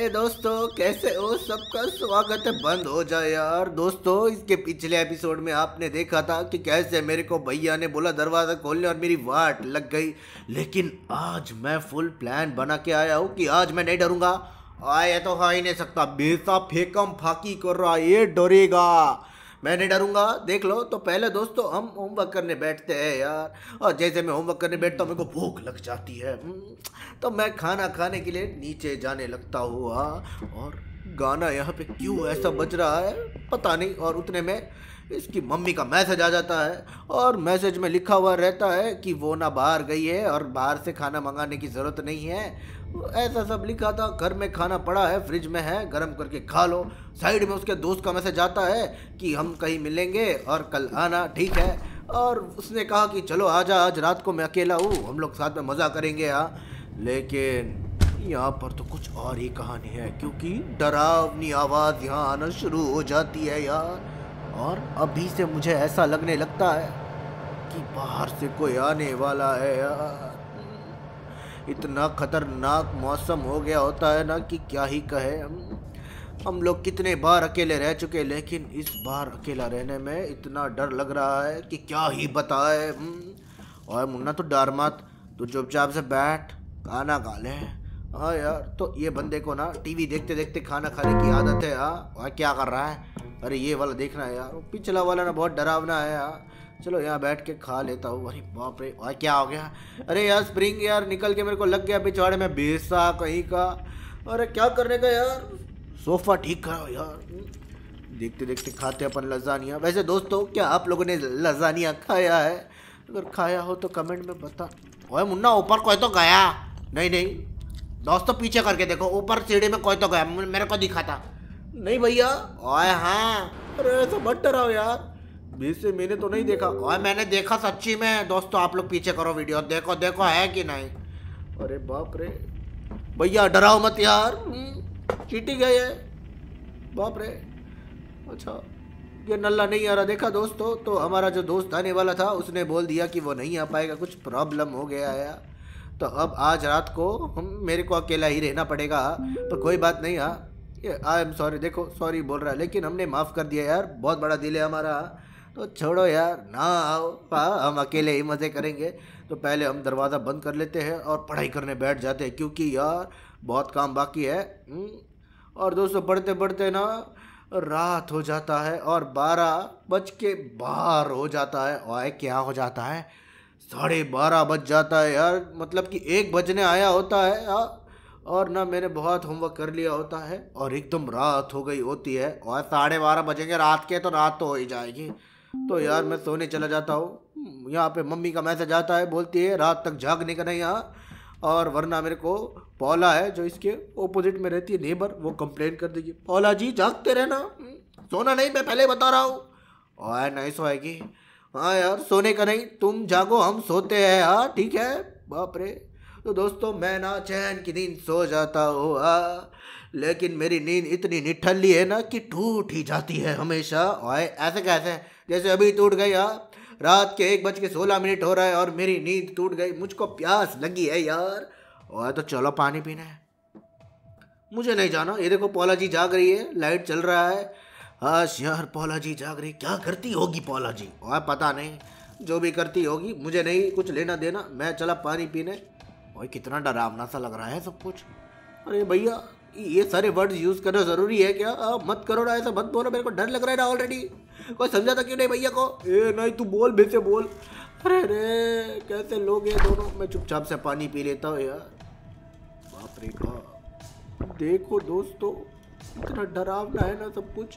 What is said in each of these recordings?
दोस्तों, कैसे हो? सबका स्वागत है। बंद हो जाए यार। दोस्तों, इसके पिछले एपिसोड में आपने देखा था कि कैसे मेरे को भैया ने बोला दरवाज़ा खोलने और मेरी वाट लग गई। लेकिन आज मैं फुल प्लान बना के आया हूँ कि आज मैं नहीं डरूंगा। आया तो हो ही नहीं सकता, बेसा फेकम फाकी कर रहा, ये डरेगा। मैं नहीं डरूंगा, देख लो। तो पहले दोस्तों हम होमवर्क करने बैठते हैं यार। और जैसे मैं होमवर्क करने बैठता हूँ मेरे को भूख लग जाती है। तो मैं खाना खाने के लिए नीचे जाने लगता हूँ। और गाना यहाँ पे क्यों ऐसा बज रहा है पता नहीं। और उतने में इसकी मम्मी का मैसेज आ जाता है और मैसेज में लिखा हुआ रहता है कि वो ना बाहर गई है और बाहर से खाना मंगाने की ज़रूरत नहीं है। ऐसा सब लिखा था। घर में खाना पड़ा है, फ्रिज में है, गर्म करके खा लो। साइड में उसके दोस्त का मैसेज आता है कि हम कहीं मिलेंगे और कल आना, ठीक है। और उसने कहा कि चलो आजा, आज रात को मैं अकेला हूँ, हम लोग साथ में मज़ा करेंगे। लेकिन यहाँ पर तो कुछ और ही कहानी है, क्योंकि डरावनी आवाज़ यहाँ आना शुरू हो जाती है यार। और अभी से मुझे ऐसा लगने लगता है कि बाहर से कोई आने वाला है यार। इतना खतरनाक मौसम हो गया होता है ना कि क्या ही कहे। हम लोग कितने बार अकेले रह चुके, लेकिन इस बार अकेला रहने में इतना डर लग रहा है कि क्या ही बताए। और मुन्ना तो डर मत, तू चुपचाप से बैठ, खाना खा ले। हाँ यार, तो ये बंदे को ना टीवी देखते देखते खाना खाने की आदत है। हाँ, और क्या कर रहा है? अरे ये वाला देखना है यार, पिछला वाला ना बहुत डरावना है यार। चलो यहाँ बैठ के खा लेता हूँ। अरे बाप रे, और क्या हो गया? अरे यार स्प्रिंग यार निकल के मेरे को लग गया पिछवाड़े में, बेसा कहीं का। अरे क्या करने का यार, सोफा ठीक करो यार। देखते देखते खाते अपन लजानिया। वैसे दोस्तों, क्या आप लोगों ने लजानिया खाया है? अगर खाया हो तो कमेंट में बता। ओए मुन्ना, ऊपर कोई तो गया। नहीं नहीं दोस्तों, पीछे करके देखो, ऊपर सीढ़ी में कोई तो गया, मेरे को दिखा था। नहीं भैया। ओए हाँ, अरे ऐसा मत डराओ यार, वैसे मैंने तो नहीं देखा। ओए मैंने देखा सच्ची में। दोस्तों आप लोग पीछे करो वीडियो, देखो देखो है कि नहीं। अरे बाप रे, भैया डराओ मत यार, चीटिंग है ये, बाप रे। अच्छा, ये नल्ला नहीं आ रहा। देखा दोस्तों, तो हमारा जो दोस्त आने वाला था उसने बोल दिया कि वो नहीं आ पाएगा, कुछ प्रॉब्लम हो गया है। तो अब आज रात को मेरे को अकेला ही रहना पड़ेगा। पर कोई बात नहीं। I am sorry. देखो सॉरी बोल रहा है, लेकिन हमने माफ़ कर दिया यार, बहुत बड़ा दिल है हमारा। तो छोड़ो यार, ना आओ, हम अकेले ही मज़े करेंगे। तो पहले हम दरवाज़ा बंद कर लेते हैं और पढ़ाई करने बैठ जाते हैं, क्योंकि यार बहुत काम बाकी है। और दोस्तों पढ़ते पढ़ते ना रात हो जाता है और 12:00 हो जाता है। और क्या हो जाता है, 12:30 बज जाता है यार, मतलब कि 1 बजने आया होता है यार। और ना मैंने बहुत होमवर्क कर लिया होता है और एकदम रात हो गई होती है। और 12:30 बजेंगे रात के, तो रात तो हो ही जाएगी। तो यार मैं सोने चला जाता हूँ। यहाँ पे मम्मी का मैसेज आता है, बोलती है रात तक जागने का नहीं यहाँ, और वरना मेरे को पौला है जो इसके ओपोजिट में रहती है, नेबर, वो कंप्लेन कर देगी। पौला जी जागते रहना, सोना नहीं, मैं पहले बता रहा हूँ। और नहीं सोएगी। हाँ यार, सोने का नहीं, तुम जागो, हम सोते हैं। हाँ ठीक है। बाप रे। तो दोस्तों मैं ना चैन की नींद सो जाता हूँ, लेकिन मेरी नींद इतनी निठल्ली है ना कि टूट ही जाती है हमेशा। और ऐसे कैसे, जैसे अभी टूट गई। रात के 1:16 हो रहा है और मेरी नींद टूट गई। मुझको प्यास लगी है यार। और तो चलो पानी पीना है। मुझे नहीं जाना। ये देखो पौला जी जाग रही है, लाइट चल रहा है। हाँ यार, पौला जी जाग रही, क्या करती होगी पौला जी? और पता नहीं, जो भी करती होगी, मुझे नहीं कुछ लेना देना। मैं चला पानी पीने। और कितना डरावना सा लग रहा है सब कुछ। अरे भैया, ये सारे वर्ड्स यूज़ करना ज़रूरी है क्या? मत करो ना, ऐसा मत बोलो, मेरे को डर लग रहा है ना ऑलरेडी। कोई समझाता क्यों नहीं भैया को? नहीं तू बोल, भैसे बोल। अरे रे, कैसे लोग हैं दोनों। मैं चुपचाप से पानी पी लेता हूँ यार। बाप रे बाप, देखो दोस्तों, इतना डरावना है ना सब कुछ,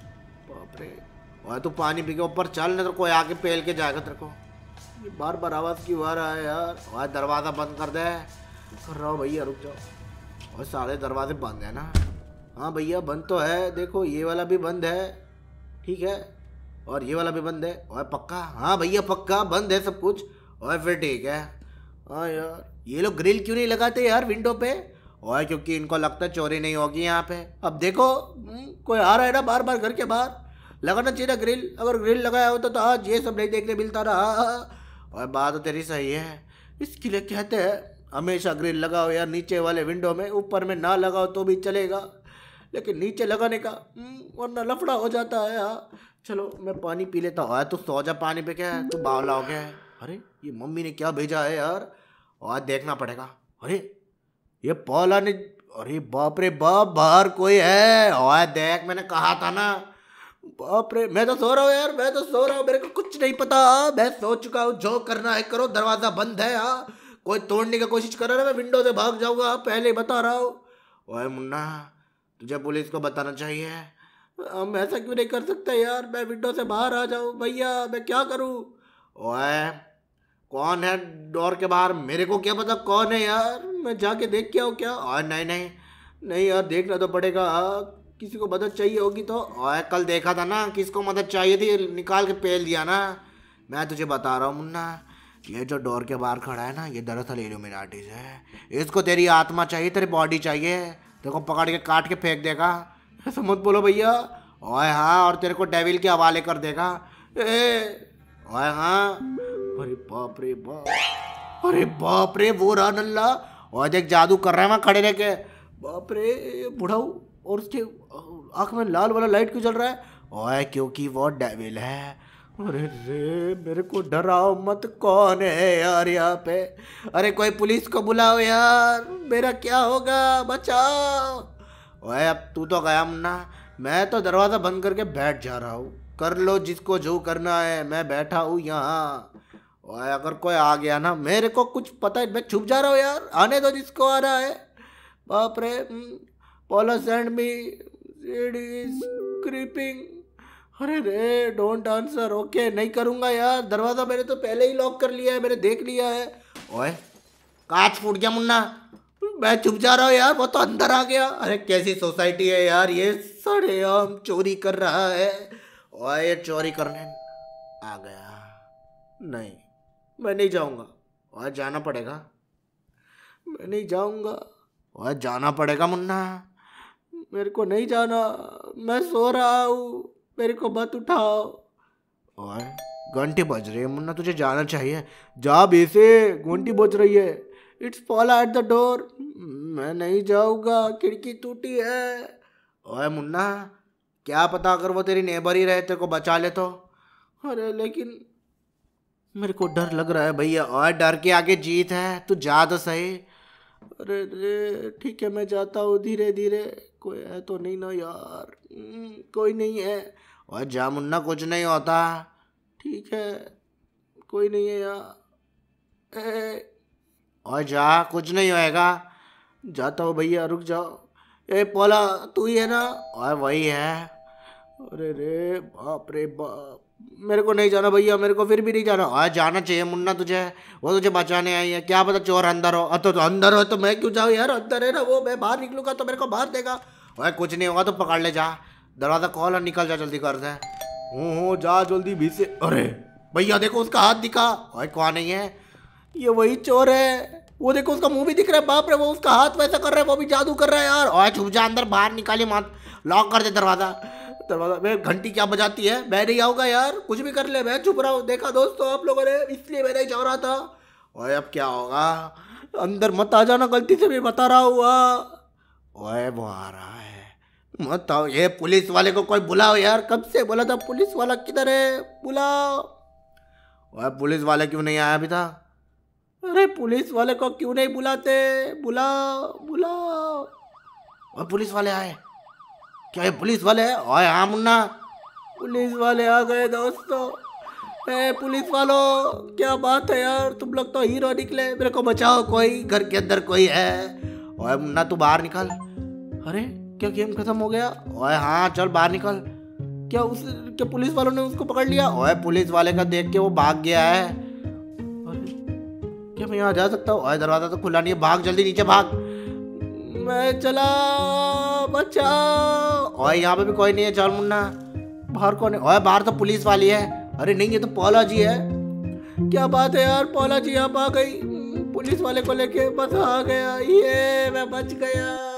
बाप रे। और तू पानी पी के ऊपर चल, ना तो कोई आके पेल के जाएगा तेरे को। ये बार बार आवाज़ क्यों आ रहा है यार? और दरवाज़ा बंद कर दे। कर रहा हूँ भैया, रुक जाओ। और सारे दरवाजे बंद है ना? हाँ भैया बंद तो है, देखो ये वाला भी बंद है, ठीक है, और ये वाला भी बंद है। और पक्का? हाँ भैया पक्का बंद है सब कुछ। और फिर ठीक है। हाँ यार, ये लोग ग्रिल क्यों नहीं लगाते यार विंडो पे? और क्योंकि इनको लगता है चोरी नहीं होगी यहाँ पे। अब देखो कोई आ रहा है ना बार बार घर के बाहर, लगाना चाहिए ना ग्रिल। अगर ग्रिल लगाया होता तो आज ये सब नहीं देखने मिलता रहा। और बात तो तेरी सही है, इसके लिए कहते हैं हमेशा ग्रिल लगाओ यार नीचे वाले विंडो में, ऊपर में ना लगाओ तो भी चलेगा, लेकिन नीचे लगाने का वरना लफड़ा हो जाता है यार। चलो मैं पानी पी लेता हूँ। तू सो जा, पानी पे क्या है, तू बावला हो गया है। अरे ये मम्मी ने क्या भेजा है यार, और देखना पड़ेगा। अरे ये पौला ने, अरे बाप रे बाप, बाहर कोई है। और देख, मैंने कहा था ना। बाप रे, मैं तो सो रहा हूँ यार, मैं तो सो रहा हूँ, मेरे को कुछ नहीं पता। मैं सो चुका हूँ, जो करना है करो, दरवाजा बंद है। हाँ, कोई तोड़ने की कोशिश कर रहा है, मैं विंडो से भाग जाऊंगा, पहले ही बता रहा हूँ। ओए मुन्ना, तुझे पुलिस को बताना चाहिए। हम ऐसा क्यों नहीं कर सकते यार, मैं विंडो से बाहर आ जाऊँ भैया, मैं क्या करूँ। ओए कौन है डोर के बाहर, मेरे को क्या पता कौन है यार, मैं जाके देख के आऊँ क्या। और नहीं नहीं नहीं यार, देखना तो पड़ेगा। किसी को मदद चाहिए होगी तो। और कल देखा था ना, किसको मदद चाहिए थी, निकाल के पेल दिया ना। मैं तुझे बता रहा हूँ मुन्ना, ये जो डोर के बाहर खड़ा है ना, ये दरअसल इल्यूमिनाटी है। इसको तेरी आत्मा चाहिए, तेरी बॉडी चाहिए, तेरे को पकड़ के काट के फेंक देगा। ऐसा मत बोलो भैया। ओए हाँ, और तेरे को डेविल के हवाले कर देगा। ओए हाँ, अरे बाप रे बाप, अरे बाप रे, वो रहा नल्ला। और देख जादू कर रहा है वहाँ खड़े रह के। बाप रे बुढ़ाऊ, और उसके आँख में लाल वाला लाइट क्यों जल रहा है। ओए क्योंकि वो डेविल है। अरे रे, मेरे को डराओ मत, कौन है यार यहाँ पे। अरे कोई पुलिस को बुलाओ यार, मेरा क्या होगा, बचाओ। ओए अब तू तो गया मुन्ना, मैं तो दरवाज़ा बंद करके बैठ जा रहा हूँ। कर लो जिसको जो करना है, मैं बैठा हूँ यहाँ। ओए अगर कोई आ गया ना, मेरे को कुछ पता है, मैं छुप जा रहा हूँ यार, आने दो जिसको आ रहा है। बाप रे, Paula send me, it is creeping. अरे रे, डोंट आंसर। ओके, नहीं करूँगा यार, दरवाज़ा मैंने तो पहले ही लॉक कर लिया है, मैंने देख लिया है। ओए कांच फूट गया मुन्ना, मैं चुप जा रहा हूँ यार, वो तो अंदर आ गया। अरे कैसी सोसाइटी है यार, ये सरेआम चोरी कर रहा है। और ये चोरी करने आ गया। नहीं, मैं नहीं जाऊँगा। और जाना पड़ेगा, मैं नहीं जाऊँगा। और जाना पड़ेगा मुन्ना, मेरे को नहीं जाना, मैं सो रहा हूँ, मेरे को मत उठाओ। और घंटी बज रही है मुन्ना, तुझे जाना चाहिए, जा बेसे, घंटी बज रही है। It's Paula at the door. मैं नहीं जाऊँगा, खिड़की टूटी है। ओए मुन्ना, क्या पता अगर वो तेरी नेबर ही रहे, तेरे को बचा ले तो। अरे लेकिन मेरे को डर लग रहा है भैया। और डर के आगे जीत है, तू जा तो सही। अरे रे ठीक है, मैं जाता हूँ धीरे धीरे। कोई है तो नहीं ना यार, कोई नहीं है। और जा मुन्ना, कुछ नहीं होता। ठीक है, कोई नहीं है यार। और जा, कुछ नहीं होएगा। जाता हूँ भैया, रुक जाओ। ए पोला, तू ही है ना। और वही है। अरे रे बाप रे बाप, मेरे को नहीं जाना भैया, मेरे को फिर भी नहीं जाना। और जाना चाहिए मुन्ना तुझे, वो तुझे बचाने आई है, क्या पता चोर अंदर हो। तो अंदर हो तो मैं क्यों जाऊँ यार, अंदर है ना वो, मैं बाहर निकलूंगा तो मेरे को मार देगा। और कुछ नहीं होगा तो पकड़ ले, जा दरवाज़ा खोल और निकल जा, जल्दी कर दे। जा जल्दी भी से। अरे भैया देखो, उसका हाथ दिखा। और कौन नहीं है, ये वही चोर है। वो देखो, उसका मुंह भी दिख रहा है। बाप रे, वो उसका हाथ वैसा कर रहा है, वो भी जादू कर रहा है यार। और छुप जा अंदर, बाहर निकाली मत, लॉक कर दे दरवाज़ा। दरवाज़ा में घंटी क्या बजाती है, मैं नहीं आऊँगा यार, कुछ भी कर ले, मैं चुप रहा हूँ। देखा दोस्तों आप लोगों ने, इसलिए मैं नहीं जा रहा था। और अब क्या होगा, अंदर मत आ जाना, गलती से भी बता रहा हुआ। ओए वो आ रहा है, मत आओ। ये पुलिस वाले को कोई बुलाओ यार, कब से बोला था, पुलिस वाला किधर है, बुलाओ। ओए पुलिस वाला क्यों नहीं आया अभी तक। अरे पुलिस वाले को क्यों नहीं बुलाते, बुलाओ बुलाओ। और पुलिस वाले आए क्या, ये पुलिस वाले है। ओए हाँ मुन्ना, पुलिस वाले आ गए दोस्तों। ए पुलिस वालों, क्या बात है यार, तुम लोग तो हीरो निकले, मेरे को बचाओ, कोई घर के अंदर कोई है। ओए मुन्ना तू बाहर निकल। अरे क्या गेम खत्म हो गया। ओए हाँ चल बाहर निकल। क्या पुलिस वालों ने उसको पकड़ लिया। ओए पुलिस वाले का देख के वो भाग गया है। अरे क्या मैं यहाँ जा सकता हूँ। ओए दरवाजा तो खुला नहीं है, भाग जल्दी नीचे भाग। मैं चला, बचाओ। ओए यहाँ पे भी कोई नहीं है, चल मुन्ना। बाहर कौन है। ओए बाहर तो पुलिस वाली है। अरे नहीं, ये तो पौला जी है। क्या बात है यार, पौला जी आप आ गई, पुलिस वाले को लेके बस आ गया, ये मैं बच गया।